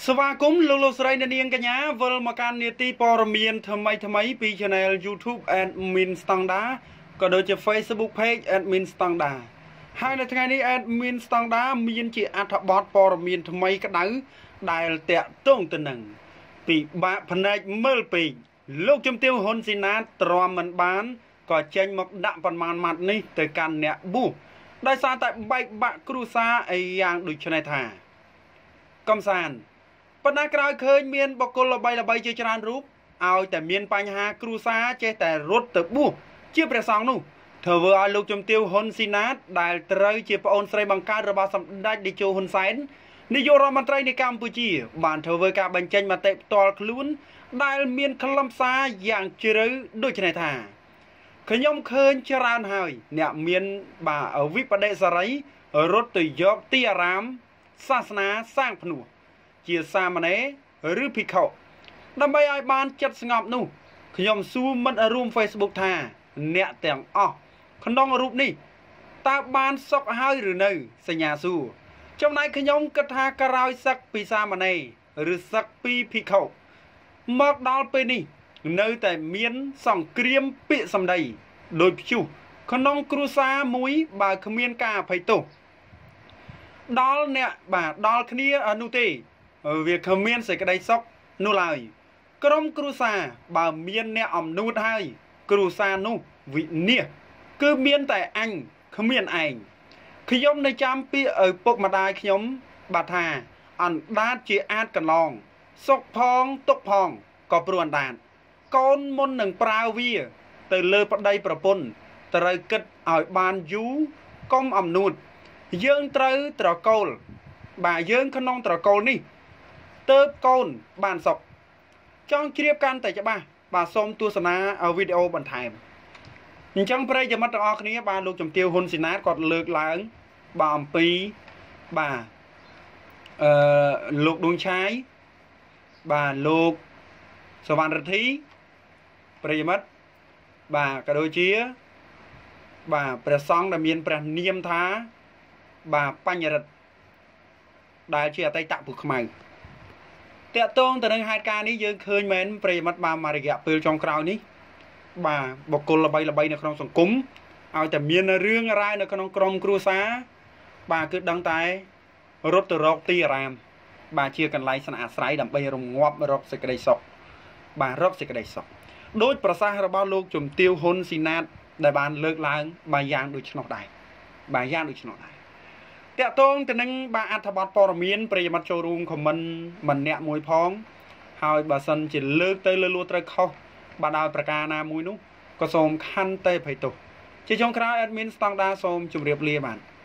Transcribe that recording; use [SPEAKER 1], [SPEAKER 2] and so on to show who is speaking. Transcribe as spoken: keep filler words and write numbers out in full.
[SPEAKER 1] สวัสดีលោកលោកស្រីអ្នកនាងកញ្ញាវិលមកកាន់នេតិព័ត៌មានថ្មីថ្មីពី Channel YouTube Admin Standard ក៏ដូចជា Facebook Page Admin Standard ហើយនៅថ្ងៃនេះ Admin Standard មានជាអត្ថបទព័ត៌មានថ្មីក្តៅដែលតាក់ទងទៅនឹងពីបាក់ភ្នែកមើលពេកលោកជំទាវហ៊ុនស៊ីណាតទ្រាំមិនបានក៏ចេញមកដាក់ប៉ុន្មានម៉ាត់នេះទៅកាន់អ្នកប៊ូដោយសារតែបែកបាក់គ្រួសារអីយ៉ាងដូចនេះថាកំសាន្តប៉ុន្តែក្រោយឃើញមានបុគ្គលល្បីល្បីជាច្រើនរូបឲ្យតែមានបញ្ហាគ្រួសារចេះតែរត់ទៅបួសជាព្រះសង្ឃនោះធ្វើឲ្យលោកជំទាវហ៊ុនស៊ីណាតដែលត្រូវជាប្អូនស្រីបង្កើតរបស់សម្ដេចតេជោហ៊ុនសែននាយករដ្ឋមន្ត្រីនៃកម្ពុជាបានធ្វើការបញ្ចេញមតិផ្ទាល់ខ្លួនដែលមានខ្លឹមសារយ៉ាងជ្រៅដូចនេះថាខ្ញុំឃើញច្រើនហើយអ្នកមានបាទវិបដិសារីរត់ទៅយកទីអារាមសាសនាសាងភ្នោះជាសាមណេរឬភិក្ខុដើម្បីឲ្យបានចិត្តស្ងប់នោះខ្ញុំសួរមិត្តរួម Facebook ថាអ្នកទាំងអស់ក្នុងរូបនេះតើបានសុខហើយឬនៅសញ្ញាសួរចំណែកខ្ញុំគិតថាក្រោយសឹកពីសាមណេរឬសឹកពីភិក្ខុមកដល់ពេលនេះនៅតែមានសង្គ្រាមពាក្យសម្ដីដោយព្យុះក្នុងគ្រួសារមួយបើគ្មានការអភ័យទោសដល់អ្នកបាទដល់គ្នានោះទេវាគ្មានសេចក្តីសុខនោះឡើយក្រុមគ្រួសារបើមានអ្នកអំនួតហើយគ្រួសារនោះវិនាសគឺមានតែអញគ្មានឯងខ្ញុំនៅចាំពាក្យឪពុកម្ដាយខ្ញុំបាទថាអណ្ដាតជាអាចកន្លងសុខផងទុកផងក៏ព្រោះអណ្ដាតកូនមុននឹងប្រើវាទៅលើប្តីប្រពន្ធត្រូវគិតឲ្យបានយូរកុំអំនួតយើងត្រូវត្រកូលបាទយើងក្នុងត្រកូលនេះទៅកូនបានសុខចង់ជ្រាបកាន់តែច្បាស់បាទសូមទស្សនាវីដេអូបន្ថែមអញ្ចឹងប្រិយមិត្តទាំងអស់គ្នាបាទលោកជំទាវហ៊ុនស៊ីណាតគាត់លើកឡើងបាទអំពីបាទអឺលោកដួងឆាយបាទលោកសវណ្ណរិទ្ធីប្រិយមិត្តបាទក៏ដូចជាបាទព្រះសង្ឃដែលមានព្រះនាមថាបាទបញ្ញរិទ្ធដែលជាអតីតពុះខ្មៅតកតងទៅនឹងហេតុការណ៍នេះយើងឃើញមែនប្រិយមិត្តបាទមួយរយៈពេលចុងក្រោយនេះបាទបុគ្គលល្បីល្បីនៅក្នុងសង្គមឲ្យតែមានរឿងរ៉ាវនៅក្នុងក្រុមគ្រួសារបាទគឺដឹងតែរត់ទៅរកទីអារាមបាទជាកន្លែងស្នាក់អាស្រ័យដើម្បីរងាប់រកសេចក្តីសុខបាទរកសេចក្តីសុខដោយប្រសាសន៍របស់លោកជំទាវហ៊ុនស៊ីណាតដែលបានលើកឡើងបាទយ៉ាងដូច្នោះដែរបាទយ៉ាងដូច្នោះដែរតកតងទៅនឹងបាទអត្ថបទព័ត៌មានប្រិយមិត្តចូលរួមខមមិនម្នាក់មួយផងហើយបើសិនជាលើកទៅលើលួត្រូវខុសបាទដោយប្រការណាមួយនោះក៏សូមខន្តីអភ័យទោសជាចុងក្រោយ Admin Standard សូមជម្រាបលាបាទ